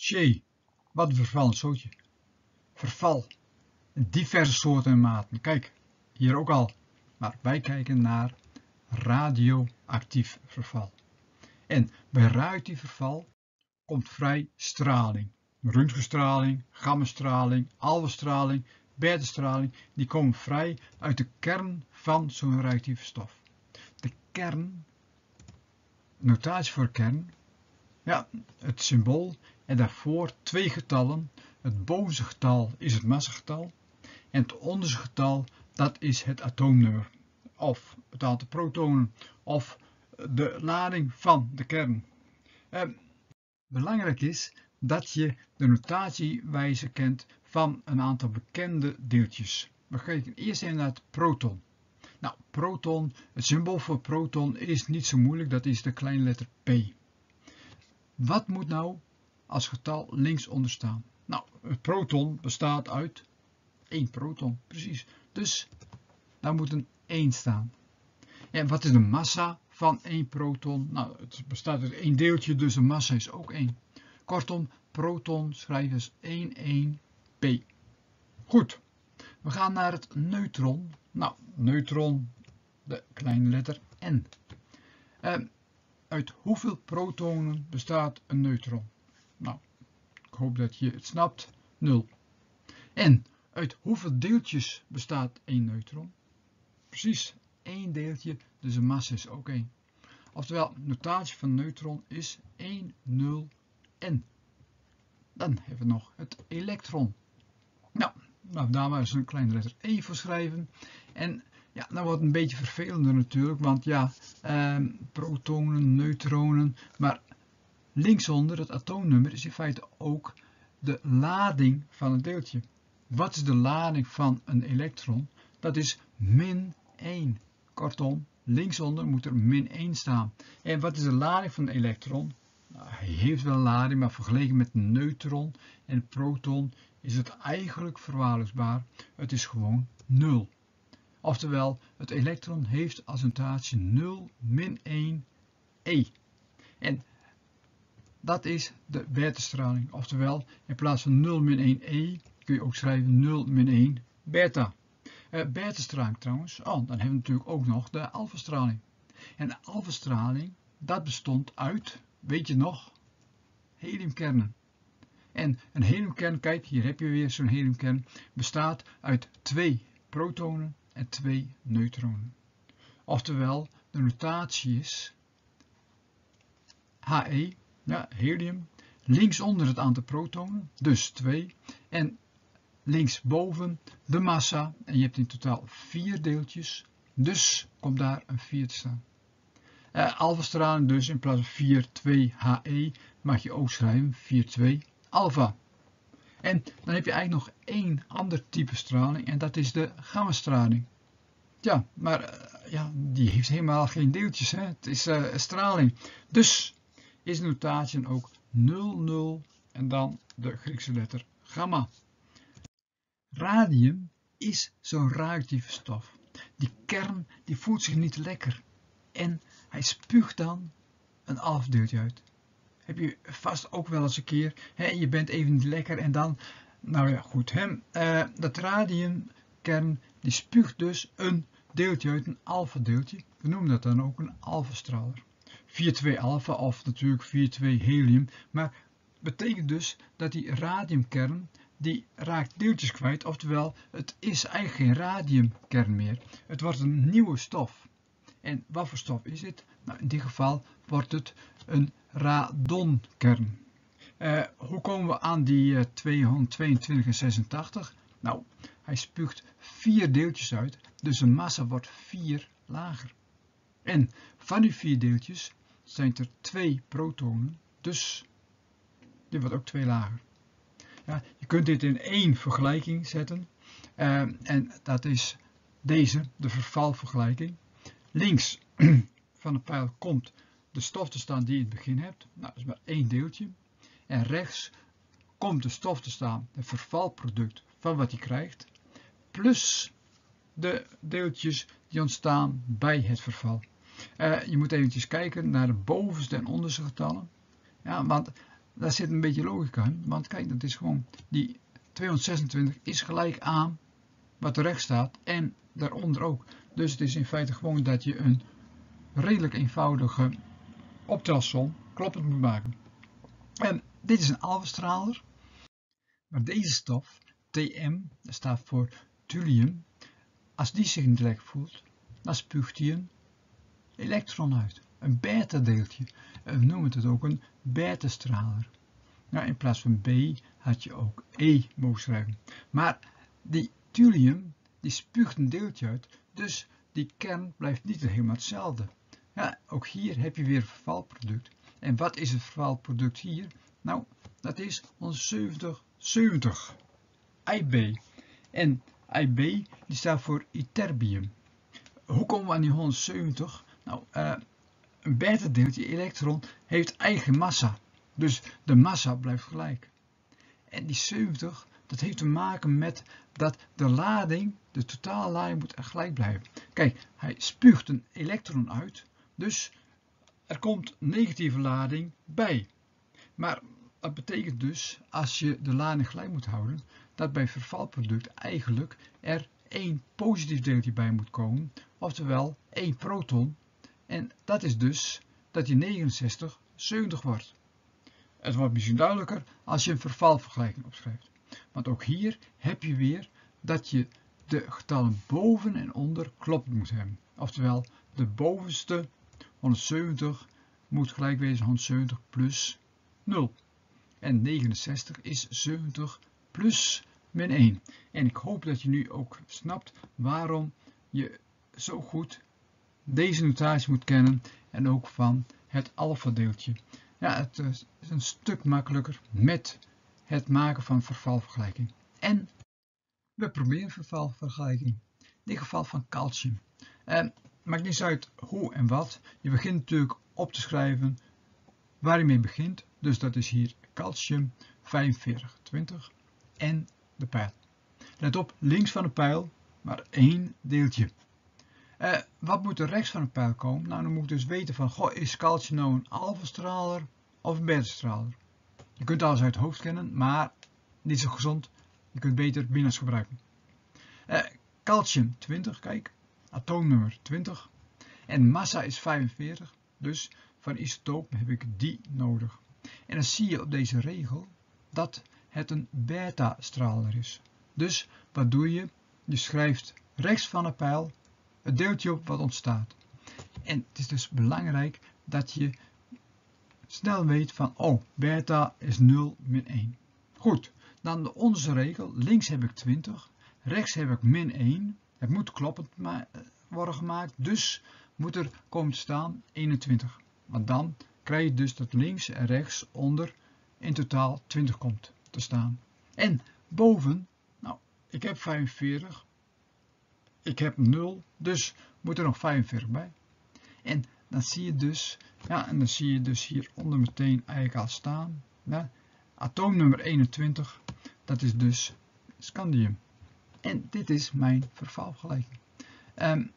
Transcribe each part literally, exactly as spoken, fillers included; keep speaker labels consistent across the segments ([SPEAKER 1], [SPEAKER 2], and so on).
[SPEAKER 1] Jee, wat een vervallend zootje. Verval. Diverse soorten en maten. Kijk, hier ook al. Maar wij kijken naar radioactief verval. En bij radioactief verval komt vrij straling. Röntgenstraling, gammastraling, alfastraling, betastraling. Die komen vrij uit de kern van zo'n radioactieve stof. De kern, notatie voor kern, ja, het symbool en daarvoor twee getallen. Het bovenste getal is het massagetal en het onderste getal, dat is het atoomnummer. Of het aantal protonen of de lading van de kern. Eh, belangrijk is dat je de notatiewijze kent van een aantal bekende deeltjes. We kijken eerst even naar het proton. Nou, proton, het symbool voor proton is niet zo moeilijk, dat is de kleine letter P. Wat moet nou als getal linksonder staan? Nou, het proton bestaat uit één proton, precies. Dus daar moet een één staan. En wat is de massa van één proton? Nou, het bestaat uit één deeltje, dus de massa is ook één. Kortom, proton schrijven als één één P. Goed, we gaan naar het neutron. Nou, neutron, de kleine letter N. Uh, uit hoeveel protonen bestaat een neutron? Nou, ik hoop dat je het snapt. nul. En uit hoeveel deeltjes bestaat één neutron? Precies, één deeltje, dus de massa is ook één. Oftewel, notatie van neutron is één, nul, N. Dan hebben we nog het elektron. Nou, nou daar maar eens een kleine letter E voor schrijven. En ja, dat wordt een beetje vervelender natuurlijk, want ja, eh, protonen, neutronen, maar linksonder het atoomnummer is in feite ook de lading van het deeltje. Wat is de lading van een elektron? Dat is min één. Kortom, linksonder moet er min één staan. En wat is de lading van een elektron? Nou, hij heeft wel een lading, maar vergeleken met een neutron en een proton is het eigenlijk verwaarloosbaar. Het is gewoon nul. Oftewel, het elektron heeft als notatie nul min één E. En dat is de betastraling. Oftewel, in plaats van nul min één E kun je ook schrijven nul min één beta. Uh, betastraling trouwens, oh, dan hebben we natuurlijk ook nog de alfastraling. En de alfastraling, dat bestond uit, weet je nog, heliumkernen. En een heliumkern, kijk, hier heb je weer zo'n heliumkern, bestaat uit twee protonen en twee neutronen. Oftewel, de notatie is He, ja, helium, linksonder het aantal protonen, dus twee, en linksboven de massa, en je hebt in totaal vier deeltjes, dus komt daar een vier te staan. Uh, alfastraling dus in plaats van vier, twee He, mag je ook schrijven vier, twee alfa. En dan heb je eigenlijk nog één ander type straling, en dat is de gammastraling. Ja, maar uh, ja, die heeft helemaal geen deeltjes, hè? Het is uh, straling. Dus is de notatie ook nul, nul en dan de Griekse letter gamma. Radium is zo'n radioactieve stof. Die kern die voelt zich niet lekker en hij spuugt dan een alfadeeltje uit. Heb je vast ook wel eens een keer, hè, je bent even niet lekker en dan, nou ja goed, hè, uh, dat radiumkern die spuugt dus een deeltje uit, een alfadeeltje. We noemen dat dan ook een alfastraler. vier twee alfa of natuurlijk vier twee helium, maar betekent dus dat die radiumkern die raakt deeltjes kwijt, oftewel het is eigenlijk geen radiumkern meer. Het wordt een nieuwe stof. En wat voor stof is het? Nou, in dit geval wordt het een radonkern. Uh, hoe komen we aan die uh, tweehonderdtweeëntwintig en zesentachtig? Nou, hij spuugt vier deeltjes uit, dus de massa wordt vier lager. En van die vier deeltjes zijn er twee protonen, dus dit wordt ook twee lager. Ja, je kunt dit in één vergelijking zetten uh, en dat is deze, de vervalvergelijking. Links van de pijl komt de stof te staan die je in het begin hebt, nou, dat is maar één deeltje. En rechts komt de stof te staan, het vervalproduct van wat je krijgt, plus de deeltjes die ontstaan bij het verval. Uh, je moet eventjes kijken naar de bovenste en onderste getallen, ja, want daar zit een beetje logica in, want kijk, dat is gewoon, die tweehonderdzesentwintig is gelijk aan wat er rechts staat en daaronder ook. Dus het is in feite gewoon dat je een redelijk eenvoudige optelsom kloppend moet maken. En dit is een alphastraler, maar deze stof, T M, dat staat voor thulium, als die zich niet lekker voelt, dan spuugt hij een elektron uit, een beta deeltje. We noemen het ook een beta-straler. Nou, in plaats van B had je ook E mogen schrijven. Maar die thulium, die spuugt een deeltje uit, dus die kern blijft niet helemaal hetzelfde. Ja, ook hier heb je weer een vervalproduct. En wat is het vervalproduct hier? Nou, dat is honderdzeventig zeventig, I B. En I B die staat voor ytterbium. Hoe komen we aan die honderdzeventig? Nou, uh, een beta deeltje, elektron, heeft eigen massa. Dus de massa blijft gelijk. En die zeventig, dat heeft te maken met dat de lading, de totale lading moet gelijk blijven. Kijk, hij spuugt een elektron uit, dus er komt negatieve lading bij. Maar dat betekent dus, als je de lading gelijk moet houden, dat bij vervalproduct eigenlijk er één positief deeltje bij moet komen, oftewel één proton. En dat is dus dat je negenenzestig zeventig wordt. Het wordt misschien duidelijker als je een vervalvergelijking opschrijft. Want ook hier heb je weer dat je de getallen boven en onder kloppend moet hebben. Oftewel, de bovenste honderdzeventig moet gelijk wezen honderdzeventig plus nul. En negenenzestig is zeventig plus min één. En ik hoop dat je nu ook snapt waarom je zo goed deze notatie moet kennen en ook van het alpha-deeltje. Ja, het is een stuk makkelijker met het maken van vervalvergelijking. En we proberen vervalvergelijking. In dit geval van calcium. En maakt niet uit hoe en wat. Je begint natuurlijk op te schrijven waar je mee begint. Dus dat is hier calcium vijfenveertig twintig en de pijl. Let op, links van de pijl maar één deeltje. Uh, wat moet er rechts van de pijl komen? Nou, dan moet ik dus weten van, goh, is calcium nou een alpha-straler of een beta-straler? Je kunt alles uit het hoofd kennen, maar niet zo gezond. Je kunt beter bina's gebruiken. Uh, calcium twintig, kijk, atoomnummer twintig. En massa is vijfenveertig, dus van isotoop heb ik die nodig. En dan zie je op deze regel dat het een beta-straler is. Dus wat doe je? Je schrijft rechts van de pijl het deeltje op wat ontstaat. En het is dus belangrijk dat je snel weet van, oh, beta is nul min één. Goed, dan de onze regel. Links heb ik twintig, rechts heb ik min één. Het moet kloppend worden gemaakt, dus moet er komen te staan eenentwintig. Want dan krijg je dus dat links en rechts onder in totaal twintig komt te staan. En boven, nou, ik heb vijfenveertig. Ik heb nul, dus moet er nog vijfenveertig bij. En dan zie je dus, ja, en dan zie je dus hieronder meteen eigenlijk al staan. Ja, atoomnummer eenentwintig, dat is dus scandium. En dit is mijn vervalvergelijking. Um,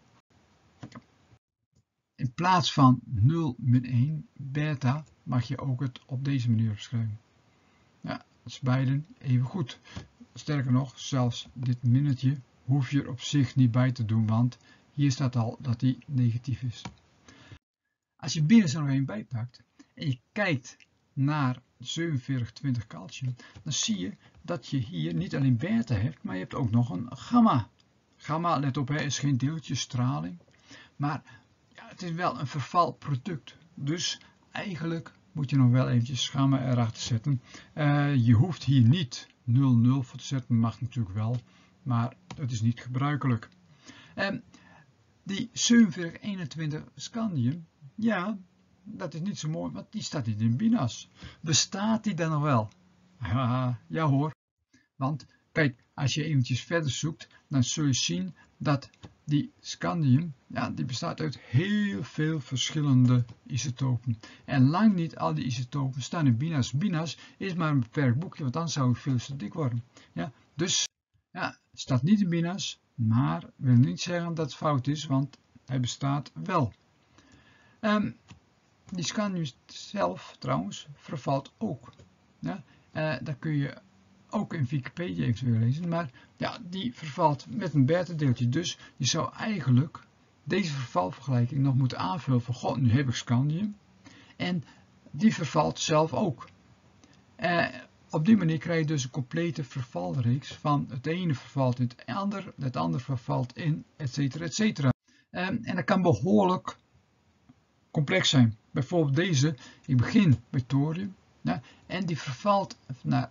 [SPEAKER 1] in plaats van nul min één, beta, mag je ook het op deze manier opschrijven. Ja, dat is beiden even goed. Sterker nog, zelfs dit minnetje hoef je er op zich niet bij te doen, want hier staat al dat die negatief is. Als je binnen er nog een bijpakt en je kijkt naar zevenenveertig twintig calcium, dan zie je dat je hier niet alleen beta hebt, maar je hebt ook nog een gamma. Gamma, let op, hè, is geen deeltje straling, maar ja, het is wel een vervalproduct. Dus eigenlijk moet je nog wel eventjes gamma erachter zetten. Uh, je hoeft hier niet nul nul voor te zetten, mag natuurlijk wel, maar het is niet gebruikelijk. En die zevenenveertig eenentwintig scandium, ja, dat is niet zo mooi, want die staat niet in bina's. Bestaat die dan nog wel? Ja, ja hoor. Want kijk, als je eventjes verder zoekt, dan zul je zien dat die scandium, ja, die bestaat uit heel veel verschillende isotopen. En lang niet al die isotopen staan in bina's. Bina's is maar een beperkt boekje, want dan zou het veel te dik worden. Ja, dus ja, het staat niet in bina's, maar wil niet zeggen dat het fout is, want hij bestaat wel. Um, die scandium zelf trouwens vervalt ook. Ja? Uh, dat kun je ook in Wikipedia eventueel lezen, maar ja, die vervalt met een beta-deeltje. Dus je zou eigenlijk deze vervalvergelijking nog moeten aanvullen van, god, nu heb ik scandium. En die vervalt zelf ook. Uh, op die manier krijg je dus een complete vervalreeks van het ene vervalt in het ander, het andere vervalt in, et cetera, et cetera. Uh, en dat kan behoorlijk complex zijn. Bijvoorbeeld deze, ik begin bij thorium, ja, en die vervalt naar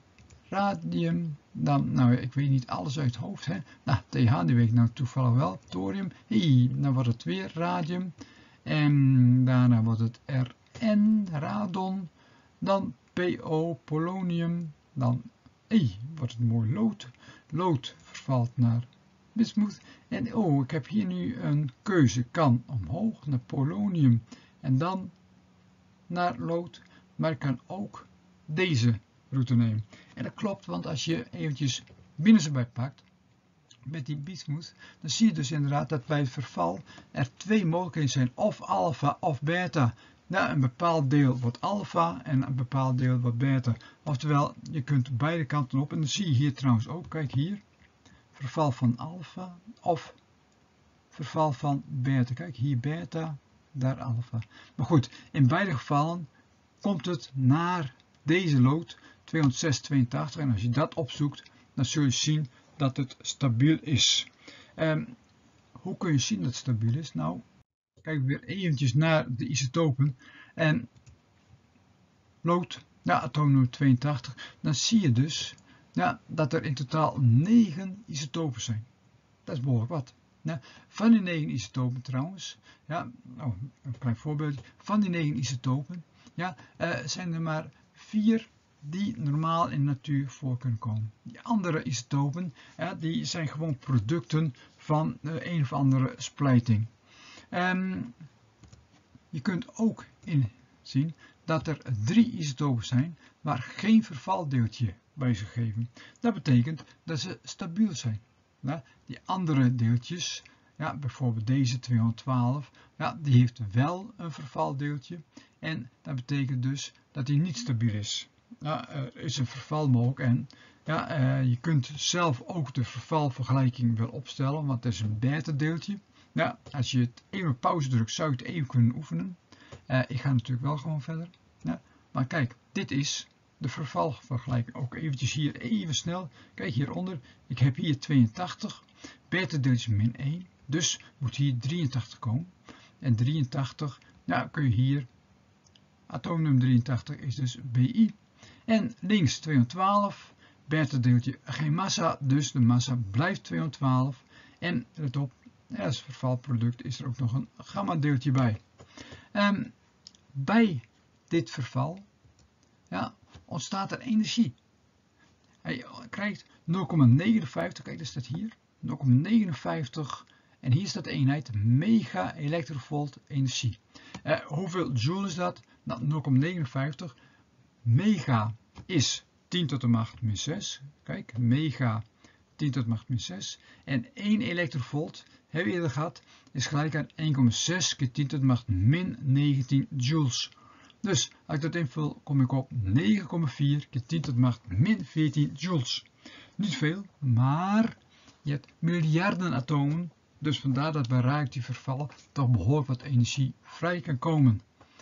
[SPEAKER 1] radium, dan, nou ik weet niet alles uit het hoofd, hè. Nou, T H die weet ik nou toevallig wel, thorium, hey, dan wordt het weer radium, en daarna wordt het R N, radon, dan P O, polonium, dan hey, wordt het mooi lood, lood vervalt naar bismuth, en oh, ik heb hier nu een keuze, kan omhoog naar polonium, en dan naar lood, maar ik kan ook deze route nemen. En dat klopt, want als je eventjes binnen erbij pakt, met die bismuth, dan zie je dus inderdaad dat bij het verval er twee mogelijkheden zijn, of alpha of beta. Nou, een bepaald deel wordt alpha en een bepaald deel wordt beta. Oftewel, je kunt beide kanten op, en dat zie je hier trouwens ook, kijk hier, verval van alpha of verval van beta. Kijk, hier beta, daar alpha. Maar goed, in beide gevallen komt het naar deze lood tweehonderdzes tweeëntachtig, en als je dat opzoekt, dan zul je zien dat het stabiel is. Um, hoe kun je zien dat het stabiel is? Nou, kijk weer eventjes naar de isotopen en lood, ja, atoomnummer tweeëntachtig, dan zie je dus ja, dat er in totaal negen isotopen zijn. Dat is behoorlijk wat. Ja, van die negen isotopen trouwens, ja, oh, een klein voorbeeldje, van die negen isotopen ja, uh, zijn er maar vier die normaal in de natuur voor kunnen komen. Die andere isotopen, ja, die zijn gewoon producten van uh, een of andere splijting. Um, je kunt ook inzien dat er drie isotopen zijn waar geen vervaldeeltje bij is gegeven. Dat betekent dat ze stabiel zijn. Ja, die andere deeltjes, ja, bijvoorbeeld deze tweehonderdtwaalf, ja, die heeft wel een vervaldeeltje. En dat betekent dus dat die niet stabiel is. Ja, er is een verval mogelijk en ja, uh, je kunt zelf ook de vervalvergelijking wel opstellen, want het is een beta deeltje. Ja, als je het even op pauze drukt, zou je het even kunnen oefenen. Uh, ik ga natuurlijk wel gewoon verder. Ja, maar kijk, dit is de vervalvergelijking. Ook eventjes hier even snel. Kijk hieronder, ik heb hier tweeëntachtig, beta deeltje min één, dus moet hier drieëntachtig komen. En drieëntachtig, nou kun je hier, atoomnummer drieëntachtig is dus B I. En links tweehonderdtwaalf, beta deeltje geen massa, dus de massa blijft tweehonderdtwaalf. En let op, als vervalproduct is er ook nog een gamma deeltje bij. Um, bij dit verval ja, ontstaat er energie. Hij krijgt nul komma negenenvijftig, kijk dat staat hier, nul komma negenenvijftig en hier staat de eenheid mega elektrovolt energie. Uh, hoeveel joule is dat? Nou, nul komma negenenvijftig. Mega is tien tot de macht min zes. Kijk, mega tien tot de macht min zes. En één elektrovolt, hebben we eerder gehad, is gelijk aan één komma zes keer tien tot de macht min negentien joules. Dus als ik dat invul, kom ik op negen komma vier keer tien tot de macht min veertien joules. Niet veel, maar je hebt miljarden atomen. Dus vandaar dat bij radioactief vervallen toch behoorlijk wat energie vrij kan komen.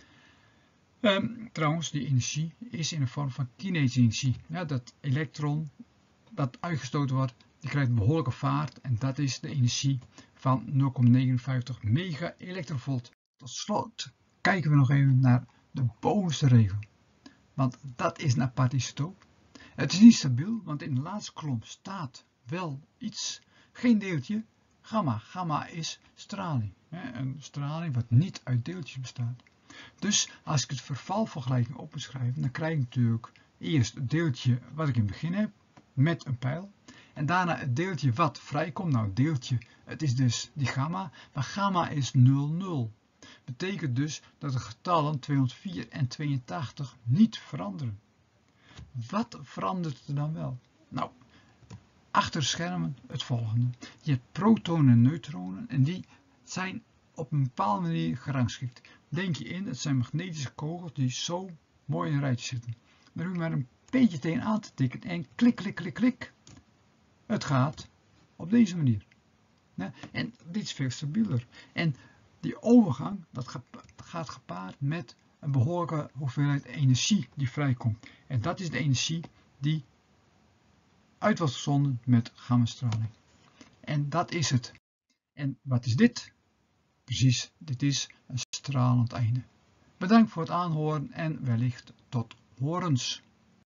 [SPEAKER 1] Um, trouwens, die energie is in de vorm van kinetische energie. Ja, dat elektron dat uitgestoten wordt, die krijgt een behoorlijke vaart. En dat is de energie van nul komma negenenvijftig mega elektrovolt. Tot slot kijken we nog even naar de bovenste regel. Want dat is een apart isotoop. Het is niet stabiel, want in de laatste kolom staat wel iets. Geen deeltje. Gamma. Gamma is straling. Een straling wat niet uit deeltjes bestaat. Dus als ik het vervalvergelijking op moet schrijven, dan krijg ik natuurlijk eerst het deeltje wat ik in het begin heb, met een pijl. En daarna het deeltje wat vrijkomt. Nou, deeltje, het is dus die gamma, maar gamma is nul, nul. Betekent dus dat de getallen tweehonderdvier en tweeëntachtig niet veranderen. Wat verandert er dan wel? Nou, achter de schermen het volgende. Je hebt protonen en neutronen en die zijn op een bepaalde manier gerangschikt. Denk je in, het zijn magnetische kogels die zo mooi in een rijtje zitten. Dan hoef je maar een beetje tegen aan te tikken en klik, klik, klik, klik. Het gaat op deze manier. Ja, en dit is veel stabieler. En die overgang, dat gaat gepaard met een behoorlijke hoeveelheid energie die vrijkomt. En dat is de energie die uit wordt gezonden met gammastraling. En dat is het. En wat is dit? Precies, dit is een stralend einde. Bedankt voor het aanhoren en wellicht tot horens.